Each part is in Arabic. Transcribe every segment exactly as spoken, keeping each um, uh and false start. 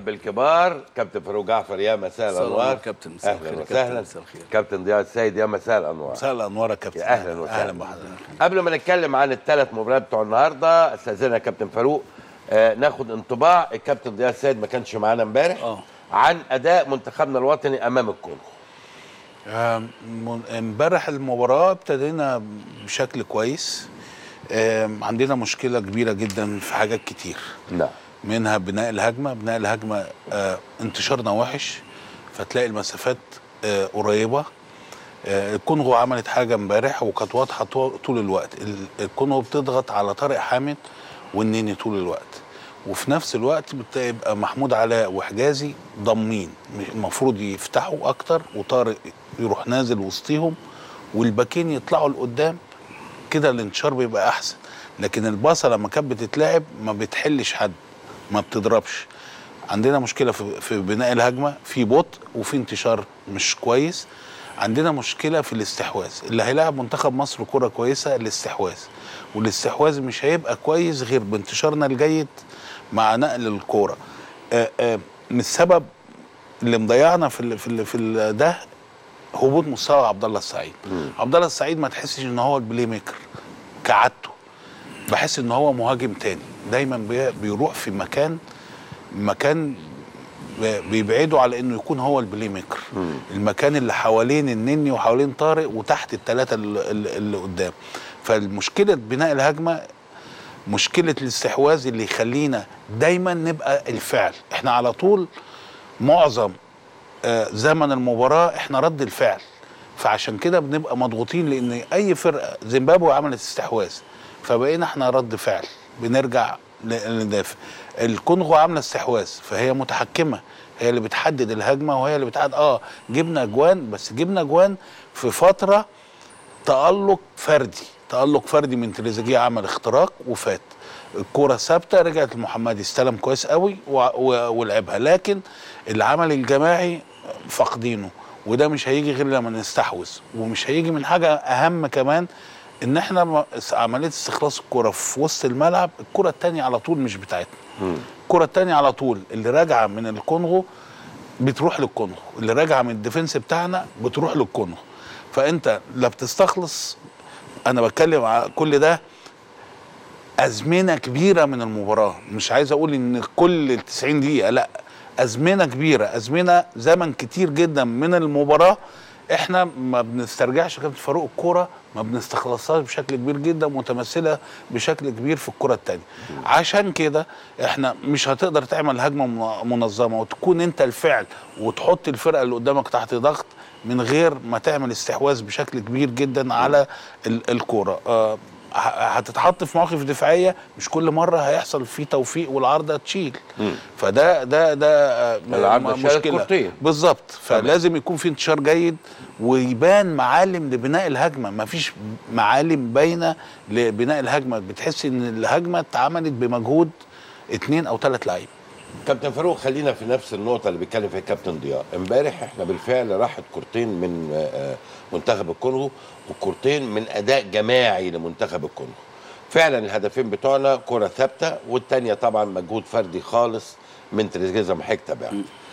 بالكبار. كابتن فاروق جعفر يا مساء الانوار. كابتن مساء اهلا وسهلا. كابتن ضياء السيد يا مساء الانوار. مساء الانوار يا كابتن. اهلا وسهلا. اهلا بحضرتك. قبل ما نتكلم عن الثلاث مباريات بتوع النهارده استاذنا يا كابتن فاروق آه ناخد انطباع الكابتن ضياء السيد ما كانش معانا امبارح اه عن اداء منتخبنا الوطني امام الكونغو. امبارح المباراه ابتدينا بشكل كويس. عندنا مشكله كبيره جدا في حاجات كتير. نعم. منها بناء الهجمه، بناء الهجمه آه انتشارنا وحش، فتلاقي المسافات آه قريبه. آه الكونغو عملت حاجه امبارح وكانت واضحه طول الوقت. الكونغو بتضغط على طارق حامد والنني طول الوقت، وفي نفس الوقت بتبقى محمود علاء وحجازي ضامنين، المفروض يفتحوا اكتر وطارق يروح نازل وسطيهم والباكين يطلعوا لقدام، كده الانتشار بيبقى احسن. لكن الباصه لما كانت بتتلعب ما بتحلش حد، ما بتضربش. عندنا مشكله في, في بناء الهجمه، في بطء وفي انتشار مش كويس. عندنا مشكله في الاستحواذ. اللي هيلاعب منتخب مصر كره كويسه الاستحواذ، والاستحواذ مش هيبقى كويس غير بانتشارنا الجيد مع نقل الكوره. من السبب اللي مضيعنا في ال في ال في ال ده هبوط مستوى عبد الله السعيد. عبد الله السعيد ما تحسش ان هو البلاي ميكر كعادته، بحس ان هو مهاجم تاني، دايما بيروح في مكان مكان بيبعدوا على انه يكون هو البلاي ميكر، المكان اللي حوالين النني وحوالين طارق وتحت الثلاثه اللي, اللي قدام. فالمشكله بناء الهجمه مشكله الاستحواذ اللي يخلينا دايما نبقى الفعل. احنا على طول معظم آه زمن المباراه احنا رد الفعل، فعشان كده بنبقى مضغوطين، لان اي فرقه زيمبابوي عملت استحواذ فبقينا احنا رد فعل بنرجع ندافع. الكونغو عامله استحواذ فهي متحكمه، هي اللي بتحدد الهجمه وهي اللي بتحدد. اه جبنا اجوان، بس جبنا اجوان في فتره تألق فردي، تألق فردي من تريزيجيه، عمل اختراق وفات. الكوره ثابته، رجعت المحمدي استلم كويس قوي ولعبها، لكن العمل الجماعي فاقدينه، وده مش هيجي غير لما نستحوذ. ومش هيجي من حاجه اهم كمان، ان احنا عمليه استخلاص الكوره في وسط الملعب، الكوره الثانيه على طول مش بتاعتنا. الكوره الثانيه على طول اللي راجعه من الكونغو بتروح للكونغو، اللي راجعه من الديفنس بتاعنا بتروح للكونغو. فانت لا بتستخلص. انا بتكلم على كل ده ازمنه كبيره من المباراه، مش عايز اقول ان كل تسعين دقيقه، لا، ازمنه كبيره، ازمنه زمن كتير جدا من المباراه احنا ما بنسترجعش كابتن فاروق الكوره، ما بنستخلصهاش بشكل كبير جدا، متمثله بشكل كبير في الكره الثانيه. عشان كده احنا مش هتقدر تعمل هجمه منظمه وتكون انت الفعل وتحط الفرقه اللي قدامك تحت ضغط من غير ما تعمل استحواذ بشكل كبير جدا على الكوره. آه هتتحط في مواقف دفاعيه مش كل مره هيحصل فيه توفيق والعارضه تشيل. مم. فده ده ده مشكله بالظبط. فلازم يكون في انتشار جيد ويبان معالم لبناء الهجمه. ما فيش معالم باينه لبناء الهجمه، بتحس ان الهجمه اتعملت بمجهود اثنين او ثلاث لعيبه. كابتن فاروق، خلينا في نفس النقطه اللي بيتكلم فيها كابتن ضياء. امبارح احنا بالفعل راحت كورتين من منتخب الكونغو وكورتين من اداء جماعي لمنتخب الكونغو. فعلا الهدفين بتوعنا كره ثابته، والثانيه طبعا مجهود فردي خالص من تريزيجيه زي ما حضرتك تابعت.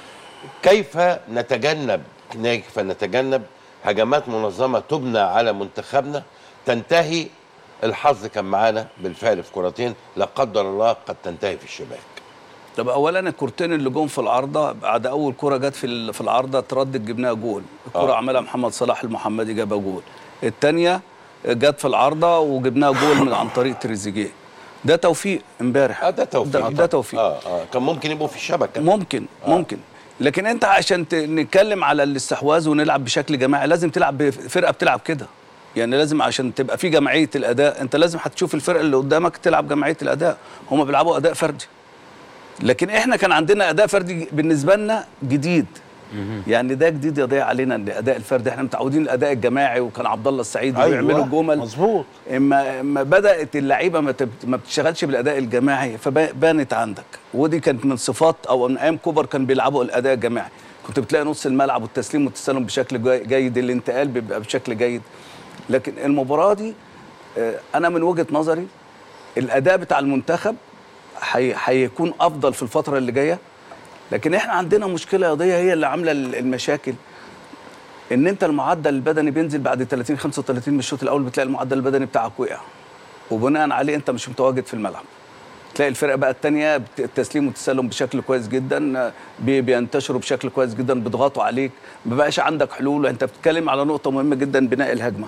كيف نتجنب كيف نتجنب هجمات منظمه تبنى على منتخبنا تنتهي؟ الحظ كان معانا بالفعل في كرتين لا قدر الله قد تنتهي في الشباك. طب اولا الكورتين اللي جم في العارضه، بعد اول كره جت في في العارضه اتردت جبناها جول. الكره آه. عملها محمد صلاح المحمدي جابها جول. الثانيه جت في العارضه وجبناها جول من عن طريق تريزيجيه. ده توفيق امبارح. اه ده توفيق. ده, ده توفيق. اه اه كان ممكن يبقوا في الشبكه. ممكن آه. ممكن. لكن انت عشان نتكلم على الاستحواذ ونلعب بشكل جماعي لازم تلعب بفرقه بتلعب كده. يعني لازم عشان تبقى في جماعيه الاداء انت لازم هتشوف الفرقه اللي قدامك تلعب جماعيه الاداء. هم بيلعبوا اداء فردي. لكن احنا كان عندنا اداء فردي بالنسبه لنا جديد. يعني ده جديد يضيع علينا الاداء الفردي. احنا متعودين الاداء الجماعي، وكان عبد الله السعيد أيوة بيعملوا جمل مظبوط. اما اما بدات اللعيبه ما, ما بتشتغلش بالاداء الجماعي فبانت عندك. ودي كانت من صفات او من ايام كوبر كان بيلعبوا الاداء الجماعي. كنت بتلاقي نص الملعب والتسليم والتسلم بشكل جيد، الانتقال بيبقى بشكل جيد. لكن المباراه دي انا من وجهه نظري الاداء بتاع المنتخب هيكون افضل في الفتره اللي جايه، لكن احنا عندنا مشكله قضيه هي اللي عامله المشاكل، ان انت المعدل البدني بينزل بعد ثلاثين خمسة وثلاثين من الشوط الاول، بتلاقي المعدل البدني بتاعك وقع، وبناء عليه انت مش متواجد في الملعب. تلاقي الفرقه بقى الثانيه التسليم والتسلم بشكل كويس جدا، بينتشروا بشكل كويس جدا، بيضغطوا عليك، ما بقاش عندك حلول. انت بتتكلم على نقطه مهمه جدا، بناء الهجمه.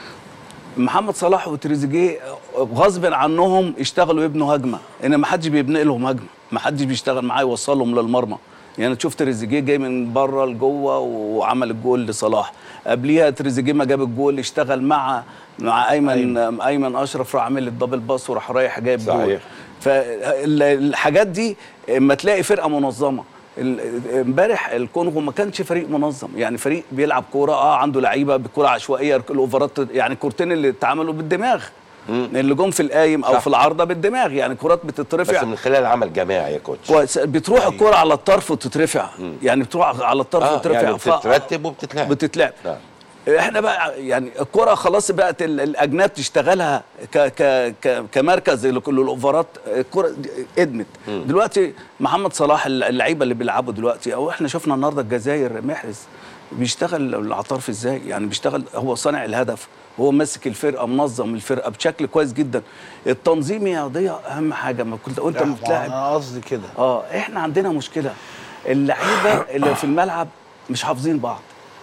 محمد صلاح وتريزيجيه غصب عنهم اشتغلوا يبنوا هجمه، ان ما حدش بيبني لهم هجمه، ما حدش بيشتغل معاه يوصلهم للمرمى. يعني تشوف تريزيجيه جاي من بره لجوه وعمل الجول لصلاح، قبليها تريزيجيه ما جاب الجول اشتغل مع مع ايمن ايمن, أيمن اشرف، راح عامل الدبل باس وراح رايح جايب جول. فالحاجات دي اما تلاقي فرقه منظمه. امبارح الكونغو ما كانش فريق منظم، يعني فريق بيلعب كوره اه عنده لعيبه بكوره عشوائيه، الاوفرات يعني الكورتين اللي اتعملوا بالدماغ، مم. اللي جم في القايم او صح. في العارضه بالدماغ، يعني كرات بتترفع بس من خلال عمل جماعي يا كوتش، بتروح الكوره على الطرف وتترفع، مم. يعني بتروح على الطرف آه وتترفع، يعني بتترتب وبتتلعب بتتلعب نعم. احنا بقى يعني الكرة خلاص بقت الاجناب تشتغلها ك ك ك كمركز لكل الاوفرات، الكرة ادمت. م. دلوقتي محمد صلاح اللعيبه اللي بيلعبوا دلوقتي، او احنا شفنا النهارده الجزائر محرز بيشتغل على الطرف ازاي، يعني بيشتغل هو صانع الهدف، هو ماسك الفرقه، منظم الفرقه بشكل كويس جدا. التنظيم يا ضياء اهم حاجه، ما كنت قلت بتلاعب انا قصدي كده اه احنا عندنا مشكله، اللعيبه اللي في الملعب مش حافظين بعض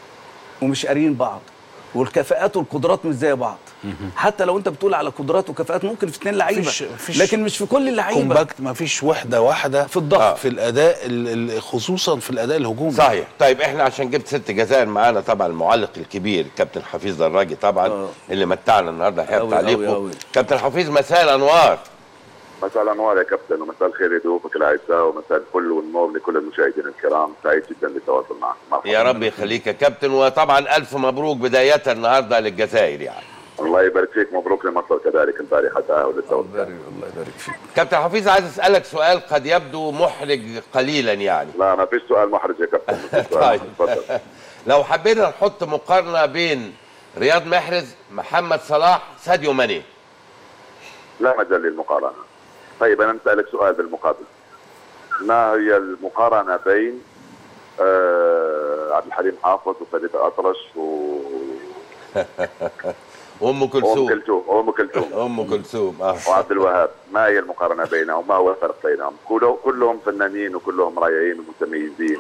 ومش قاريين بعض، والكفاءات والقدرات مش زي بعض. حتى لو انت بتقول على قدرات وكفاءات ممكن في اثنين لعيبه، لكن مش في كل اللعيبه كومباكت، ما فيش وحده واحده في الضغط آه. في الاداء، خصوصا في الاداء الهجومي. صحيح. طيب احنا عشان جبت ست الجزائر معانا طبعا المعلق الكبير كابتن حفيظ دراجي طبعا آه. اللي متعنا النهارده حقيقه بتعليقه. كابتن حفيظ مساء الانوار. مساء الانوار يا كابتن، ومساء الخير لضيوفك الاعزاء، ومساء الفل والنور لكل المشاهدين الكرام. سعيد جدا بالتواصل معك. يا رب يخليك يا كابتن، وطبعا الف مبروك بدايه النهارده للجزائر. يعني الله يبارك فيك، مبروك لمصر كذلك البارحه تاهل للدوري. الله يبارك فيك. كابتن حفيظ عايز اسالك سؤال قد يبدو محرج قليلا يعني. لا ما فيش سؤال محرج يا كابتن. طيب لو حبينا نحط مقارنه بين رياض محرز، محمد صلاح، ساديو ماني. لا مجال للمقارنه. طيب انا نسالك سؤال بالمقابل، ما هي المقارنه بين آه عبد الحليم حافظ وفريد الأطرش و وام كلثوم ام كلثوم ام كلثوم ام كلثوم اه وعبد الوهاب؟ ما هي المقارنه بينهم؟ ما هو الفرق بينهم؟ كلهم فنانين وكلهم رائعين ومتميزين.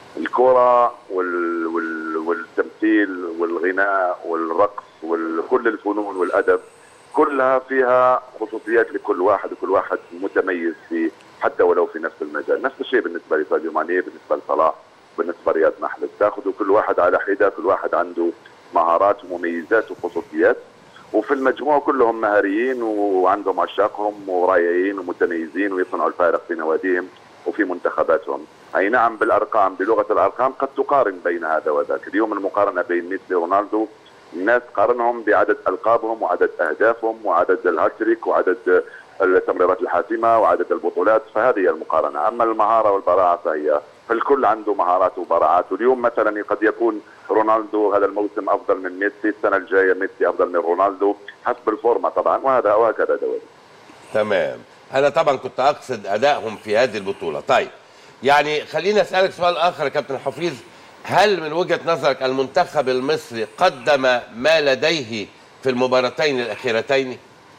الكرة وال... وال... والتمثيل والغناء والرقص وكل الفنون والادب كلها فيها خصوصيات لكل واحد، وكل واحد متميز فيه حتى ولو في نفس المجال. نفس الشيء بالنسبه لساديو ماني، بالنسبه لصلاح، بالنسبه لرياض محرز. تاخذوا كل واحد على حده، كل واحد عنده مهارات ومميزات وخصوصيات، وفي المجموع كلهم مهاريين وعندهم عشاقهم ورائعين ومتميزين ويصنعوا الفارق في نواديهم وفي منتخباتهم. اي نعم بالارقام، بلغه الارقام قد تقارن بين هذا وذاك. اليوم المقارنه بين ميسي ورونالدو، الناس قارنهم بعدد القابهم وعدد اهدافهم وعدد الهاتريك وعدد التمريرات الحاسمه وعدد البطولات، فهذه هي المقارنه. اما المهاره والبراعه فهي فالكل عنده مهارات وبراعات. واليوم مثلا قد يكون رونالدو هذا الموسم افضل من ميسي، السنه الجايه ميسي افضل من رونالدو حسب الفورمه طبعا، وهذا وهكذا دوري. تمام. انا طبعا كنت اقصد ادائهم في هذه البطوله. طيب يعني خليني اسالك سؤال اخر يا كابتن حفيظ، هل من وجهه نظرك المنتخب المصري قدم ما لديه في المباراتين الاخيرتين؟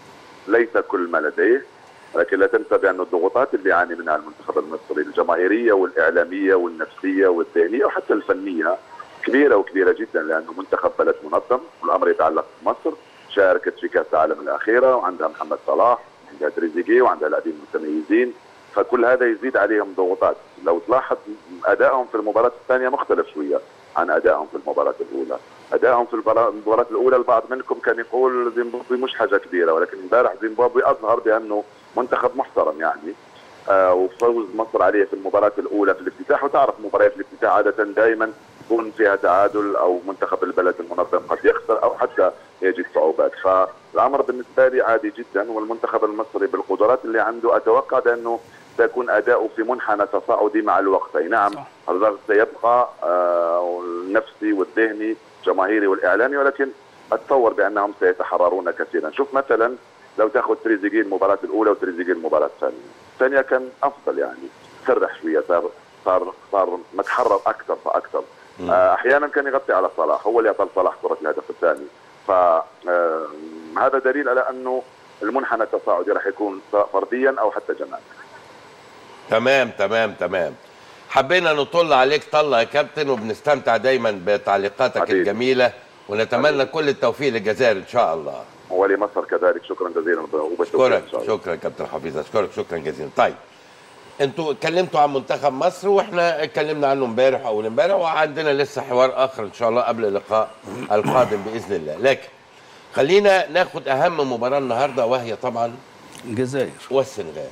ليس كل ما لديه، لكن لا تنسى بان الضغوطات اللي يعاني منها المنتخب المصري الجماهيريه والاعلاميه والنفسيه والذهنيه وحتى الفنيه كبيره وكبيره جدا، لانه منتخب بلد منظم والامر يتعلق بمصر، شاركت في كاس العالم الاخيره وعندها محمد صلاح وعندها تريزيجيه وعندها لاعبين متميزين، فكل هذا يزيد عليهم ضغوطات. لو تلاحظ ادائهم في المباراه الثانيه مختلف شويه عن ادائهم في المباراه الاولى. ادائهم في المباراه الاولى البعض منكم كان يقول زيمبابوي مش حاجه كبيره، ولكن امبارح زيمبابوي اظهر بانه منتخب محترم يعني. آه وفوز مصر عليه في المباراه الاولى في الافتتاح، وتعرف مباريات الافتتاح عاده دائما يكون فيها تعادل او منتخب البلد المنظم قد يخسر او حتى يجد صعوبات، فالامر بالنسبه لي عادي جدا. والمنتخب المصري بالقدرات اللي عنده اتوقع بانه سيكون اداؤه في منحنى تصاعدي مع الوقت. اي نعم الضغط سيبقى آه النفسي والذهني الجماهيري والاعلامي، ولكن اتصور بانهم سيتحررون كثيرا. شوف مثلا لو تاخذ تريزيجيه المباراه الاولى وتريزيجيه المباراه الثانيه، الثانيه كان افضل يعني، سرح شويه، صار صار صار متحرر اكثر فاكثر. آه احيانا كان يغطي على صلاح، هو اللي اعطى صلاح كره الهدف الثاني. فهذا دليل على انه المنحنى التصاعدي راح يكون فرديا او حتى جماعي. تمام تمام تمام. حبينا نطل عليك طلة يا كابتن، وبنستمتع دايما بتعليقاتك حبيب. الجميلة، ونتمنى حبيب. كل التوفيق للجزائر ان شاء الله، ولمصر كذلك. شكرا جزيلا وبالتوفيق. شكرا شكرا كابتن حفيظ، اشكرك شكرا جزيلا. طيب انتوا اتكلمتوا عن منتخب مصر واحنا اتكلمنا عنه امبارح واول امبارح، وعندنا لسه حوار اخر ان شاء الله قبل اللقاء القادم باذن الله. لكن خلينا ناخد اهم مباراه النهارده، وهي طبعا الجزائر والسنغال.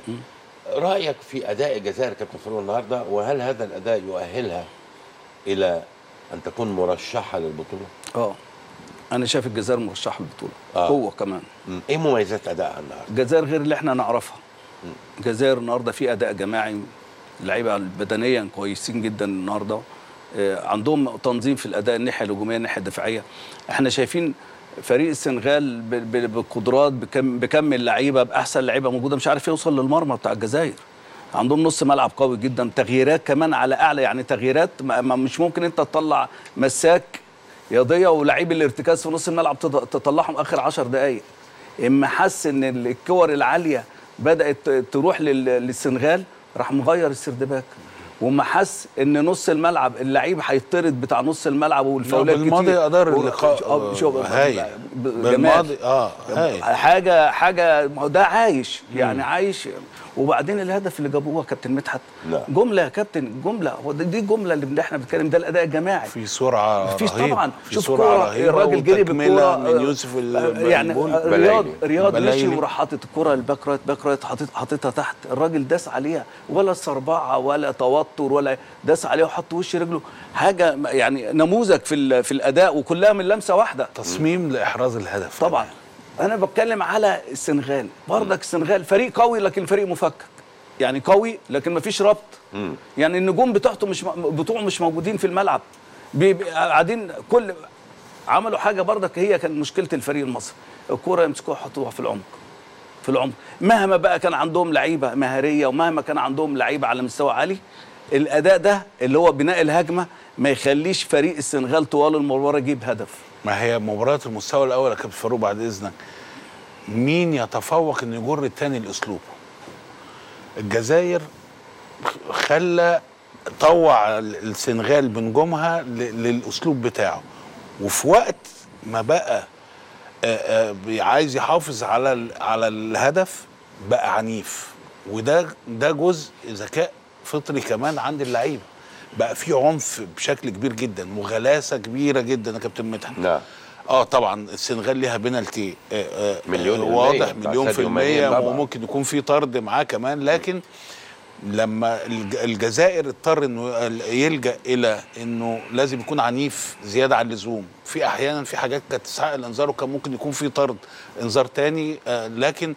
رايك في اداء الجزائر كابتن فاروق النهارده، وهل هذا الاداء يؤهلها الى ان تكون مرشحه للبطوله؟ اه انا شايف الجزائر مرشحه للبطوله آه. قوه كمان. م. ايه مميزات ادائها النهارده؟ الجزائر غير اللي احنا نعرفها. الجزائر النهارده في اداء جماعي، اللعيبه بدنيا كويسين جدا النهارده، آه عندهم تنظيم في الاداء، الناحيه الهجوميه الناحيه الدفاعيه. احنا شايفين فريق السنغال بقدرات بكم بكم اللعيبه، باحسن لعيبه موجوده، مش عارف يوصل للمرمى بتاع الجزائر. عندهم نص ملعب قوي جدا، تغييرات كمان على اعلى، يعني تغييرات مش ممكن انت تطلع مساك يضيع ولعيب الارتكاز في نص الملعب تطلعهم اخر عشر دقائق. اما حس ان الكور العاليه بدات تروح للسنغال راح مغير السردباك، وما حس ان نص الملعب اللعيب هيطرد بتاع نص الملعب والفاولات كتير. بالماضي ادار اللقاء هاي بالماضي اه هاي حاجه حاجه ده عايش يعني مم. عايش. وبعدين الهدف اللي جابوه كابتن مدحت جمله يا كابتن، جمله، هو دي الجمله اللي احنا بنتكلم، ده الاداء الجماعي في سرعه مفيش رهيبه. طبعا. في شوف سرعه الراجل جري بالكوره من يوسف يعني رياض رياض مشي وراح حاطط الكوره الباك رايت باك رايت حاططها تحت، الراجل داس عليها ولا صربعه ولا توتر ولا داس عليها وحط وش رجله، حاجه يعني نموذج في في الاداء، وكلها من لمسه واحده، تصميم لاحراز الهدف طبعا. انا بتكلم على السنغال برضك، السنغال فريق قوي لكن فريق مفكك، يعني قوي لكن ما فيش ربط. مم. يعني النجوم بتاعته مش بتوعه مش موجودين في الملعب، قاعدين كل عملوا حاجه برضك، هي كان مشكله الفريق المصري، الكوره يمسكوها يحطوها في العمق في العمق، مهما بقى كان عندهم لعيبه مهاريه ومهما كان عندهم لعيبه على مستوى عالي، الاداء ده اللي هو بناء الهجمه ما يخليش فريق السنغال طوال المباراه يجيب هدف. ما هي مباراه المستوى الاول يا كابتن فاروق بعد اذنك، مين يتفوق انه يجر الثاني لاسلوبه؟ الجزائر خلى طوع السنغال بنجومها للاسلوب بتاعه، وفي وقت ما بقى عايز يحافظ على على الهدف بقى عنيف، وده ده جزء ذكاء فطري كمان عند اللعيبه، بقى في عنف بشكل كبير جدا، مغالاسه كبيره جدا يا كابتن مدحت. نعم. اه طبعا السنغال ليها بنالتي آه آه مليون واضح مليون في المية، وممكن يكون في طرد معاه كمان، لكن لما الجزائر اضطر انه يلجأ الى انه لازم يكون عنيف زياده عن اللزوم، في احيانا في حاجات كانت تستحق الانذار وكان ممكن يكون في طرد انذار تاني، آه لكن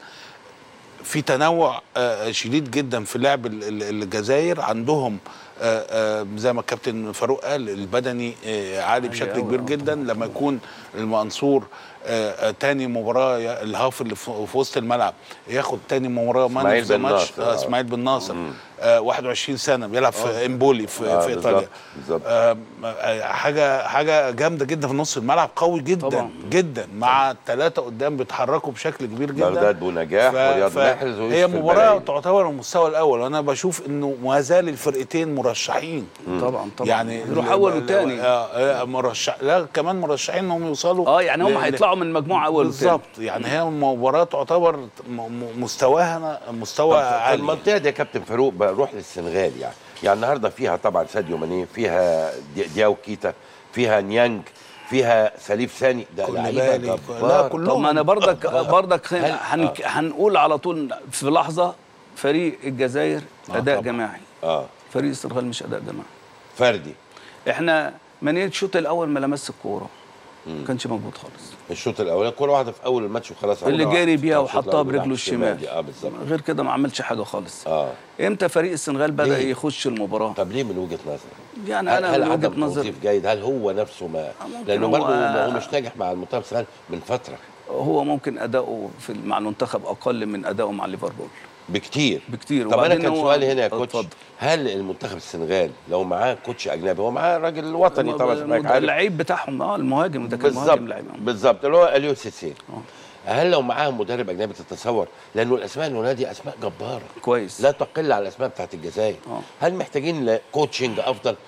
في تنوع آه شديد جدا في لعب الجزائر، عندهم آه آه زي ما الكابتن فاروق قال البدني آه عالي بشكل كبير جدا. لما يكون المنصور آه آه تاني مباراه الهاف اللي في وسط الملعب ياخد تاني مباراه مان اوف ذا ماتش، اسماعيل بن ناصر آه واحد وعشرين سنه بيلعب في امبولي في, آه في ايطاليا، آه حاجه حاجه جامده جدا في نص الملعب، قوي جدا طبعا. جدا مع الثلاثه قدام بيتحركوا بشكل كبير جدا، بغداد بونجاح ورياض محرز، هي مباراه تعتبر المستوى الاول، وانا بشوف انه ما زال الفرقتين مرشحين طبعا طبعا، يعني يروح اول وثاني آه مرشح، لا كمان مرشحين انهم يوصلوا اه يعني هم هيطلعوا من مجموعه اول وثاني بالظبط، يعني هي مباراه تعتبر مستواها مستوى عالي. المنطقه دي يا كابتن فاروق بروح للسنغال، يعني يعني النهارده فيها طبعا ساديو ماني، فيها دياو كيتا، فيها نيانج، فيها سليف ثاني، ده لعيبه لا كلهم. طب ما انا برضك برضك هنقول على طول في لحظه فريق الجزائر آه اداء طبعا. جماعي اه فريق السنغال مش اداء جماعي فردي. احنا ماني الشوط الاول ما لمس الكوره، ما كانش موجود خالص الشوط الاول، كوره واحده في اول الماتش وخلاص، اللي جاري بيها وحطها برجله الشمال، اه بالظبط، غير كده ما عملش حاجه خالص. اه امتى فريق السنغال بدا ليه؟ يخش المباراه. طب ليه من وجهه نظرك؟ يعني انا هل من وجهه نظري توظيف جيد؟ هل هو نفسه ما لانه برضه هو مش ناجح مع المنتخب السنغال من فتره، هو ممكن اداؤه في مع المنتخب اقل من اداؤه مع ليفربول. بكتير بكتير. طب انا كان هو... سؤالي هنا يا كوتش، اتفضل. هل المنتخب السنغال لو معاه كوتش اجنبي، هو معاه راجل وطني طبعا زي ما حضرتك عارف، اللعيب بتاعهم اه المهاجم ده كان بالظبط مهاجم لعيب بالظبط اللي هو اليو سيسي، اه هل لو معاهم مدرب اجنبي تتصور، لانه الاسماء اللي هنا دي اسماء جباره كويس لا تقل على الاسماء بتاعت الجزائر، اه هل محتاجين كوتشنج افضل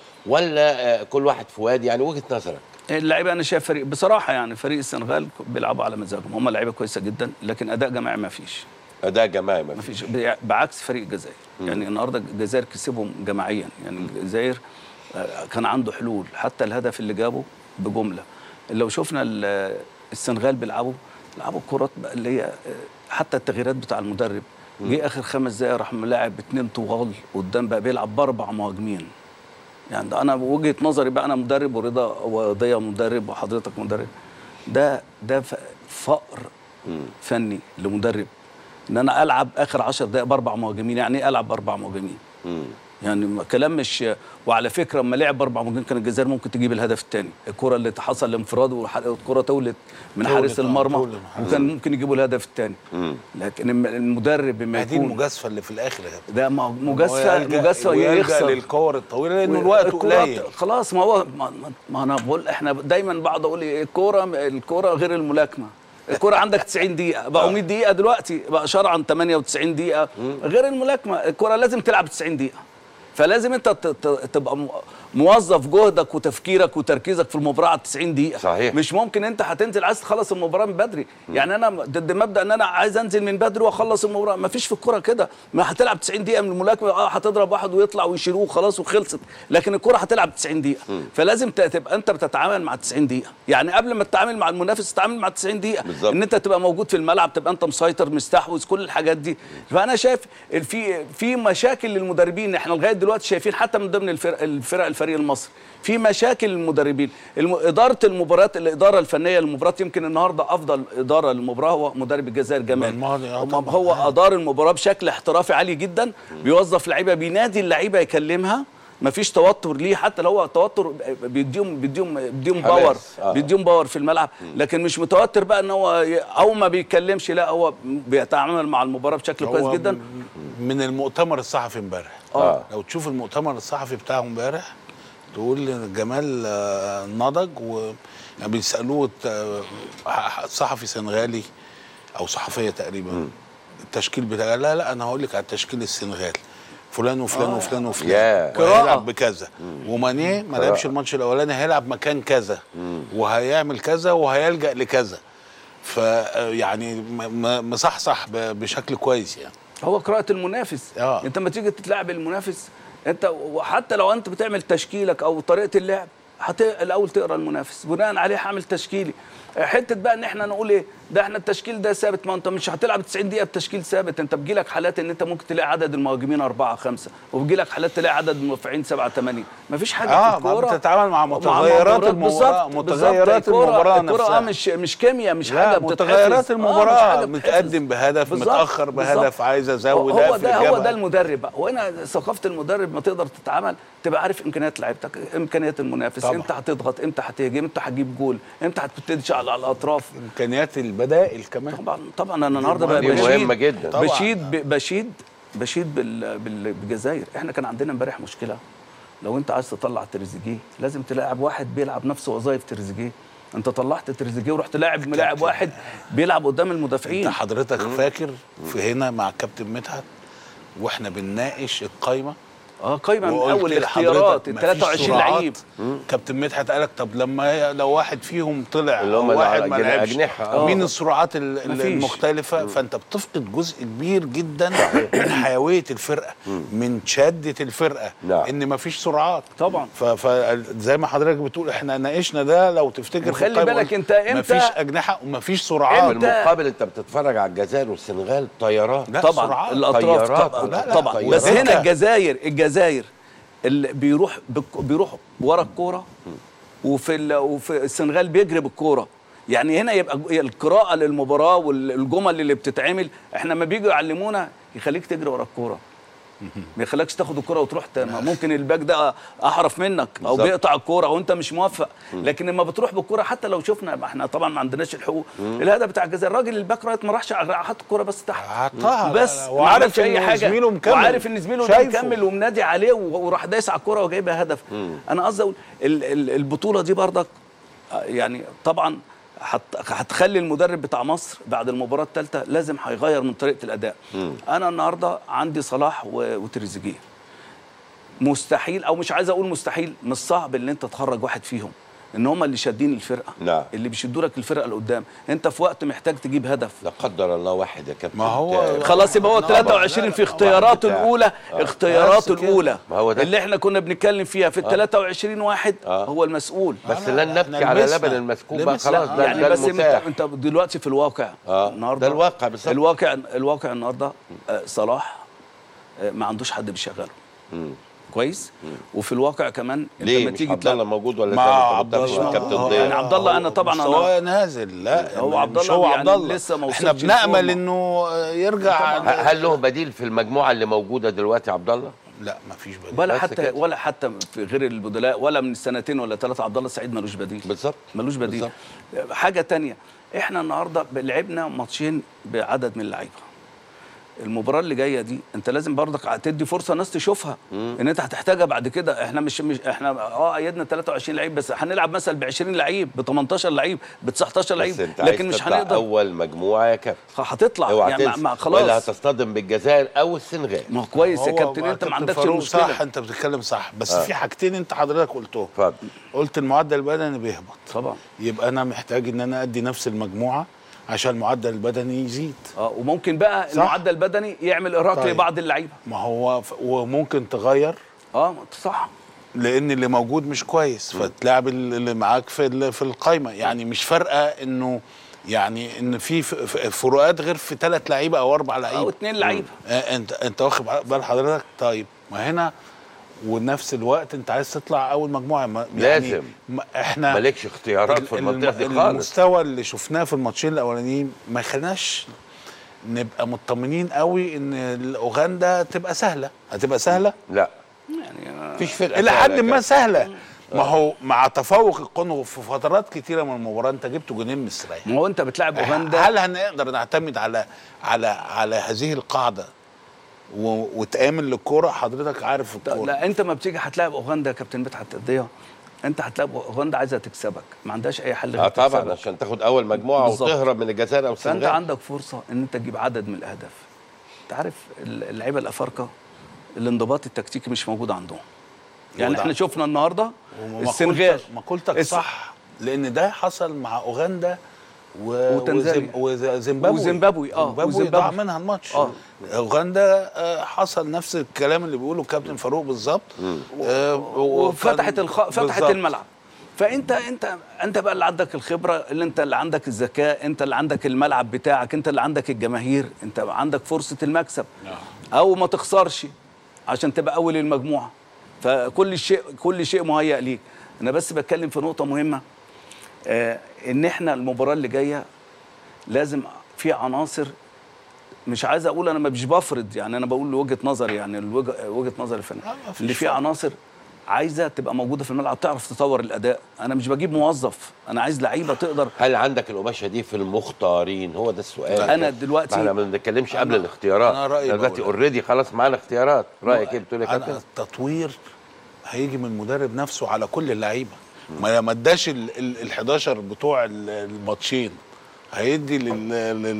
ولا كل واحد في وادي؟ يعني وجهه نظرك. اللعيبه انا شايف فريق بصراحه، يعني فريق السنغال بيلعبوا على مزاجهم، هم لعيبه كويسه جدا، لكن اداء جماعي ما فيش اداء جماعي ما ما فيش فيش بعكس فريق الجزائر. يعني النهارده الجزائر كسبهم جماعيا، يعني الجزائر كان عنده حلول، حتى الهدف اللي جابه بجمله. لو شفنا السنغال بيلعبوا بيلعبوا الكرات اللي هي حتى التغييرات بتاع المدرب، جه اخر خمس دقائق راح ملاعب اثنين طوال قدام، بقى بيلعب باربع مهاجمين. يعني ده انا وجهه نظري بقى، انا مدرب ورضا وضيا مدرب وحضرتك مدرب، ده ده فقر فني لمدرب ان انا العب اخر عشر دقائق باربع مهاجمين. يعني ايه العب باربع مهاجمين؟ يعني كلام مش. وعلى فكره لما لعب باربع مهاجمين كان الجزائر ممكن تجيب الهدف الثاني، الكره اللي حصل الانفراد والكره تولت من حارس المرمى وكان ممكن يجيبوا الهدف الثاني. لكن المدرب بما يكون دي المجازفه اللي في الاخر ده مجازفه مجازفه يخسر للكور الطويله لانه الوقت قليل خلاص. ما هو ما, ما انا بقول احنا دايما بقعد اقول الكوره الكوره غير الملاكمه. الكرة عندك تسعين دقيقة، بقوا مية دقيقة دلوقتي، بقى شرعا ثمانية وتسعين دقيقة. غير الملاكمة الكرة لازم تلعب تسعين دقيقة، فلازم انت تبقى موظف جهدك وتفكيرك وتركيزك في المباراة على تسعين دقيقة. صحيح. مش ممكن انت هتنزل عايز تخلص المباراة من بدري. يعني انا ضد مبدأ ان انا عايز انزل من بدري واخلص المباراة، ما فيش في الكرة كده. ما هتلعب تسعين دقيقة من الملاكمة، اه هتضرب واحد ويطلع ويشيلوه خلاص وخلصت، لكن الكرة هتلعب تسعين دقيقة. م. فلازم تبقى انت بتتعامل مع تسعين دقيقة، يعني قبل ما تتعامل مع المنافس تتعامل مع تسعين دقيقة. بالزبط. ان انت تبقى موجود في الملعب، تبقى انت مسيطر مستحوذ، كل الحاجات دي. فانا شايف في في مشاكل للمدربين. احنا لغاية دلوقتي شايفين حتى من ضمن الفرق الفرق الفريق المصري في مشاكل للمدربين. الم... اداره المباريات، الاداره الفنيه للمباراه، يمكن النهارده افضل اداره للمباراه هو مدرب الجزائر جمال. هو ادار المباراه بشكل احترافي عالي جدا، بيوظف لعيبه، بينادي اللعيبه يكلمها، ما فيش توتر ليه، حتى لو هو توتر بيديهم بيديهم بيديهم باور آه. بيديهم باور في الملعب، لكن مش متوتر بقى ان هو او ما بيتكلمش، لا هو بيتعامل مع المباراه بشكل كويس جدا. من المؤتمر الصحفي امبارح اه لو تشوف المؤتمر الصحفي بتاعه امبارح تقول جمال نضج، و يعني بيسالوه صحفي سنغالي او صحفيه تقريبا م. التشكيل بتاعه، لا لا انا هقول لك على التشكيل السنغالي، فلان وفلان آه. وفلان وفلان yeah. وهيلعب بكذا، ومانيه ما لعبش الماتش الاولاني هيلعب مكان كذا، وهيعمل كذا وهيلجأ لكذا. فيعني مصحصح بشكل كويس. يعني هو قراءة المنافس. آه. انت لما تيجي تتلاعب المنافس، انت وحتى لو انت بتعمل تشكيلك او طريقه اللعب، هت الاول تقرا المنافس بناء عليه هعمل تشكيلي. حته بقى ان احنا نقول ايه ده احنا التشكيل ده ثابت، ما انت مش هتلعب تسعين دقيقه بتشكيل ثابت. انت بيجي لك حالات ان انت ممكن تلاقي عدد المهاجمين أربعة خمسة، وبيجي لك حالات تلاقي عدد المدافعين سبعة ثمانية. مفيش حاجه آه في الكوره بتتعامل مع متغيرات المباراه. متغيرات المباراه الكوره مش مش كيمياء، مش حاجه بتتحفظ. متغيرات المباراه، متقدم بهدف متاخر بهدف، عايز ازود هو ده هو ده المدرب بقى. وهنا ثقافه المدرب ما تقدر تتعامل، تبقى عارف امكانيات لعيبتك، امكانيات المنافس، امتى هتضغط، امتى هتهاجم، امتى هتجيب جول، امتى هتبتدي على الاطراف، امكانيات البدائل كمان. طبعا طبعا انا النهارده بشيد مهمه جدا. بشيد بشيد بشيد بالجزائر. احنا كان عندنا امبارح مشكله، لو انت عايز تطلع تريزيجيه لازم تلاعب واحد بيلعب نفس وظائف تريزيجيه. انت طلعت تريزيجيه ورحت لاعب ملاعب واحد بيلعب قدام المدافعين. انت حضرتك فاكر في هنا مع كابتن مدحت واحنا بنناقش القايمه، اه قايمه من اول الاختيارات ال ثلاثة وعشرين لعيب، كابتن مدحت قالك طب لما لو واحد فيهم طلع اللي هم واحد ما لعبش مين آه. السرعات المختلفه؟ فانت بتفقد جزء كبير جدا من حيويه الفرقه، من شده الفرقه، نعم. ان ما فيش سرعات طبعا. فزي ما حضرتك بتقول احنا ناقشنا ده لو تفتكر، خلي بالك انت امتى ما فيش اجنحه وما فيش سرعات. بالمقابل انت بتتفرج على الجزائر والسنغال طيارات طبعا الاطراف طبعا, طبعا. بس هنا الجزائر الجزائر اللي بيروح بيروح ورا الكوره، وفي وفي السنغال بيجري بالكوره. يعني هنا يبقى القراءه للمباراه والجمل اللي بتتعمل، احنا ما بيجوا يعلمونا يخليك تجري ورا الكوره، ما يخليكش تاخد الكره وتروح ت- ما ممكن الباك ده احرف منك او بالظبط. بيقطع الكره وانت مش موفق. لكن لما بتروح بالكره حتى لو شفنا، ما احنا طبعا ما عندناش الحقوق، الهدف بتاع الجزاء الراجل الباك رايت ما راحش حط الكره بس تحت حطها بس وعارف وعارف اي إن حاجه، زميله مكمل. وعارف ان زميله ده شايفه. مكمل ومنادي عليه و- وراح دايس على الكره وجايبها هدف. انا قصدي اقول ال- ال- البطوله دي برضك آه، يعني طبعا هت- هتخلي المدرب بتاع مصر بعد المباراه الثالثه لازم هيغير من طريقه الاداء. انا النهارده عندي صلاح و- وتريزيجيه، مستحيل او مش عايز اقول مستحيل، مش صعب ان انت تخرج واحد فيهم، ان هم اللي شادين الفرقه، نعم. اللي بيشدوا لك الفرقه لقدام. انت في وقت محتاج تجيب هدف، لا قدر الله واحد يا كابتن ما هو بتاع- خلاص يبقى هو لا، ثلاثة وعشرين لا، في لا، اختياراته بتاع. الاولى، آه. اختياراته بس كده. الاولى ما هو ده. اللي احنا كنا بنتكلم فيها في ال ثلاثة وعشرين واحد آه. هو المسؤول. بس لا، لن لا، نبكي إحنا على لبسنا. لبن المسكوب بقى لبسنا. خلاص، لا، ده يعني ده بس انت المتاح. انت دلوقتي في الواقع آه. النهارده ده الواقع بالظبط. الواقع الواقع النهارده آه، صلاح آه، ما عندوش حد بيشغله كويس. وفي الواقع كمان انت ليه لما مش تيجي عبد الله تلعب موجود ولا مع زي ما عبد كنت الله مع كابتن آه، ضياء؟ يعني عبد الله أنا طبعاً أنا- مستواه نازل، لا هو عبد مش الله هو يعني عبد الله لسه ما احنا وصلش بنأمل الفورمة. انه يرجع. ه- هل له بديل في المجموعه اللي موجوده دلوقتي عبد الله؟ لا ما فيش بديل. ولا بس حتى كده. ولا حتى في غير البدلاء ولا من سنتين ولا ثلاثه عبد الله السعيد ملوش بديل. بالظبط. ملوش بديل. بالظبط. حاجه تانية، احنا النهارده لعبنا ماتشين بعدد من اللعيبه. المباراه اللي جايه دي انت لازم برضك تدي فرصه ناس تشوفها ان انت هتحتاجها بعد كده. احنا مش, مش احنا اه قيدنا ثلاثة وعشرين لعيب بس هنلعب مثلا ب عشرين لعيب ب تمنتاشر لعيب ب تسعتاشر بس لعيب، انت عايز لكن مش تطلع هنقدر. اول مجموعه يا كابتن، هتطلع اوعى يعني مع تنسى مع ولا خلاص. هتصطدم بالجزائر او السنغال. ما هو كويس يا هو كابتن، مع انت ما كابتن عندكش فاروق مشكله. صح، انت بتتكلم صح، بس آه. في حاجتين انت حضرتك قلتهم. اتفضل. قلت المعدل البدني بيهبط، طبعا يبقى انا محتاج ان انا ادي نفس المجموعه عشان المعدل البدني يزيد. اه وممكن بقى صح. المعدل البدني يعمل ارهاق طيب. لبعض اللعيبه. ما هو ف... وممكن تغير اه صح. لان اللي موجود مش كويس، فتلاعب اللي معاك في ال- في القايمه. يعني مش فارقه انه يعني ان في ف- ف- فروقات غير في ثلاث لعيبه او اربع او لعيبه. اتنين لعيبه. آه انت انت واخد بال حضرتك. طيب ما هنا ونفس الوقت انت عايز تطلع اول مجموعه، ما يعني لازم. ما احنا مالكش اختيارات في الم- المنطقه دي خالص. المستوى اللي شفناه في الماتشين الاولانيين ما يخليناش نبقى مطمنين قوي ان اوغندا تبقى سهله. هتبقى سهله لا يعني مفيش فرقه الى سهلة حد يا ما كابتن. سهله. ما هو مع تفوق الكونغو في فترات كتيره من المباراه انت جبت جونين مستريح. ما هو انت بتلعب اوغندا. هل هنقدر نعتمد على على على هذه القاعده و- وتآمن للكوره؟ حضرتك عارف الكوره. لا انت ما بتيجي هتلاعب اوغندا يا كابتن مدحت ضياء، انت هتلاعب اوغندا عايزه تكسبك، ما عندهاش اي حل غير اه طبعا تكسبك. عشان تاخد اول مجموعه بالظبط. وتهرب من الجزائر او فانت السنغال. عندك فرصه ان انت تجيب عدد من الاهداف. انت عارف اللعيبه الافارقه الانضباط التكتيكي مش موجود عندهم. يعني وضع. احنا شفنا النهارده وما السنغال قلت- ما قلتك الس- صح، لان ده حصل مع اوغندا و... وتنزانيا. وزم... وزيمبابوي وزيمبابوي، اه، زيمبابوي وزيمبابوي. ضاع منها الماتش. اه. اوغندا آه، حصل نفس الكلام اللي بيقوله الكابتن فاروق بالظبط. آه وفتحت الخ... فتحت بالظبط. الملعب. فانت انت انت بقى اللي عندك الخبره، اللي انت اللي عندك الذكاء، انت اللي عندك الملعب بتاعك، انت اللي عندك الجماهير، انت عندك فرصه المكسب او ما تخسرش عشان تبقى اول المجموعه. فكل شيء كل شيء مهيأ ليك. انا بس بتكلم في نقطه مهمه، آه ان احنا المباراه اللي جايه لازم في عناصر، مش عايز اقول انا مش بفرض، يعني انا بقول وجهه نظري، يعني الوجه- وجهه نظري الفنيه، اللي في عناصر عايزه تبقى موجوده في الملعب تعرف تطور الاداء. انا مش بجيب موظف، انا عايز لعيبه تقدر. هل عندك القماشه دي في المختارين؟ هو ده السؤال. أنا دلوقتي- احنا ما بنتكلمش قبل الاختيارات. أنا رأيي دلوقتي بقول- اوريدي خلاص معانا اختيارات. رايك ايه بتقول يا انا كابتن؟ التطوير هيجي من المدرب نفسه على كل اللعيبه. ما ما اداش ال حداشر بتوع ال- الماتشين، هيدي لل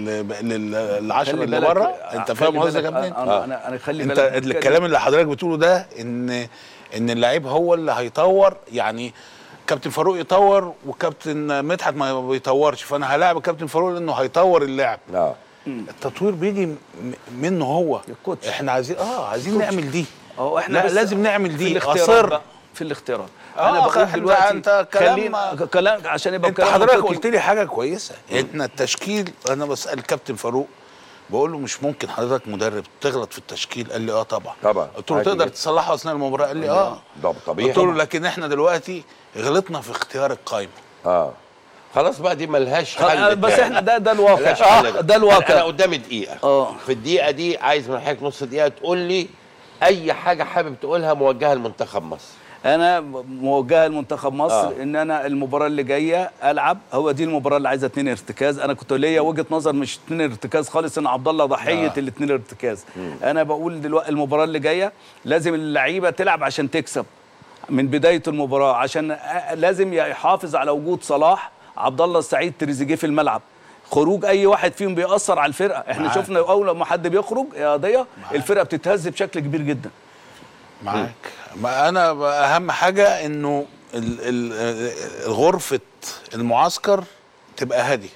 لل للعشرة خلي اللي بالك- بره. انت خلي فاهم قصدي يا بالك، كابتن؟ انا انا انا خلي انت بالك الكلام اللي حضرتك بتقوله ده ان ان اللعيب هو اللي هيطور. يعني كابتن فاروق يطور وكابتن مدحت ما بيطورش، فانا هلاعب كابتن فاروق لانه هيطور اللعب. اه التطوير بيجي م- منه هو. الكوتش. احنا عايزين اه عايزين نعمل دي. اهو احنا لا بس لازم نعمل في دي. الاختيارات اصر بقى، في الاختيارات. آه، انا بقول أنت- دلوقتي أنت كلام- خلينا كلام عشان يبقى انت كلام حضرتك منطقي. قلت لي حاجه كويسه. احنا التشكيل، انا بسال كابتن فاروق بقول له مش ممكن حضرتك مدرب تغلط في التشكيل؟ قال لي اه طبعا. طبعا. قلت له عادي تقدر جدا. تصلحه اثناء المباراه؟ قال لي اه. ده طبيعي. قلت له لكن احنا دلوقتي غلطنا في اختيار القائمه. اه خلاص بقى دي ملهاش خل- حل. بس تاني. احنا ده ده الواقع. ملهاش حل آه، ده الواقع. انا قدامي دقيقه. اه. في الدقيقه دي عايز من حضرتك نص دقيقه تقول لي اي حاجه حابب تقولها موجهه لمنتخب مصر؟ انا موجهه لمنتخب مصر آه. ان انا المباراه اللي جايه العب، هو دي المباراه اللي عايزه اتنين ارتكاز. انا كنت ليا وجهه نظر مش اتنين ارتكاز خالص، ان عبد الله ضحيه آه. الاتنين ارتكاز. مم. انا بقول دلوقتي المباراه اللي جايه لازم اللعيبه تلعب عشان تكسب من بدايه المباراه، عشان لازم يحافظ على وجود صلاح، عبد الله السعيد، تريزيجيه في الملعب. خروج اي واحد فيهم بيأثر على الفرقه. احنا معاك. شفنا اول لما حد بيخرج يا ضياء الفرقه بتتهز بشكل كبير جدا. معاك. ما انا اهم حاجه انه ال- ال- غرفه المعسكر تبقى هاديه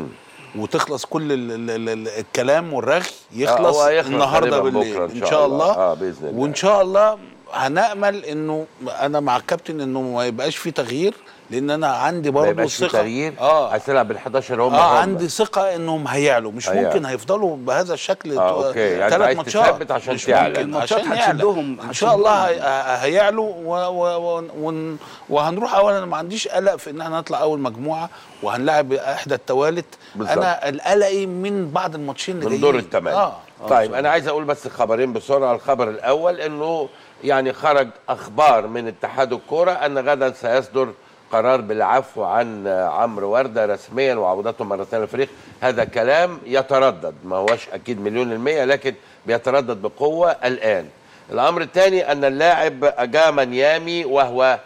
وتخلص كل ال ال ال الكلام والرغي يخلص, آه يخلص النهارده بالليل إن شاء الله. آه بإذن الله. وان شاء الله هنأمل انه انا مع الكابتن انه ما يبقاش في تغيير، لان انا عندي برضه الثقه. تغيير اه عايز تلعب بال حداشر هم اه هم. عندي ثقه انهم هيعلوا، مش هيعلو. ممكن هيفضلوا بهذا الشكل آه اوكي، يعني ثلاث ماتشات عشان مش تعلى. ممكن عشان يعلى ان شاء الله. هي... هيعلوا و... و... و... وهنروح. اولا انا ما عنديش قلق في ان احنا نطلع اول مجموعه وهنلاعب احدى التوالت. انا قلقي من بعض الماتشين اللي من دور الثمانيه. آه. طيب انا عايز اقول بس خبرين بسرعه. الخبر الاول انه يعني خرج اخبار من اتحاد الكوره ان غدا سيصدر قرار بالعفو عن عمرو ورده رسميا وعودته مره ثانيه للفريق. هذا كلام يتردد، ما هوش اكيد مليون المية، لكن بيتردد بقوه الان. الامر الثاني ان اللاعب اجاما نيامي وهو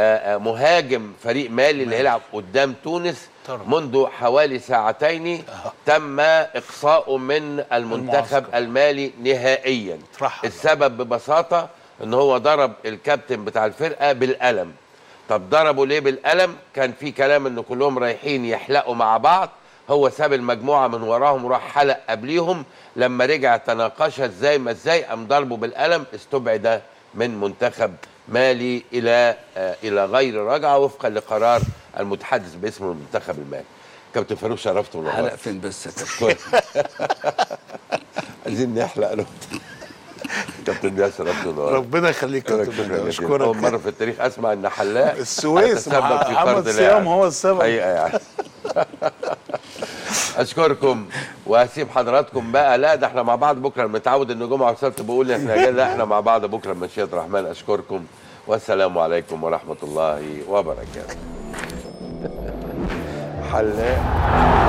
مهاجم فريق مالي اللي هيلعب قدام تونس منذ حوالي ساعتين تم اقصاؤه من المنتخب المالي نهائيا. السبب ببساطه ان هو ضرب الكابتن بتاع الفرقه بالقلم. طب ضربوا ليه بالقلم؟ كان في كلام ان كلهم رايحين يحلقوا مع بعض، هو ساب المجموعه من وراهم وراح حلق قبليهم. لما رجع تناقشها ازاي ما ازاي قام ضربه بالقلم، استبعد من منتخب مالي الى آه الى غير رجعه وفقا لقرار المتحدث باسم المنتخب المالي. كابتن فاروق شرفت والله. حلق فين بس يا كابتن؟ عايزين نحلق له. كابتن دياس شرفتنا. ربنا يخليك كابتن. اشكرك. اول مره في التاريخ اسمع ان حلاق السويس محمد صيام هو السبب. حقيقه يعني. اشكركم وهسيب حضراتكم بقى. لا ده احنا مع بعض بكره، متعود ان جمعه وسبت بقول احنا لا احنا مع بعض بكره بمشيئه الرحمن. اشكركم والسلام عليكم ورحمه الله وبركاته. حلاق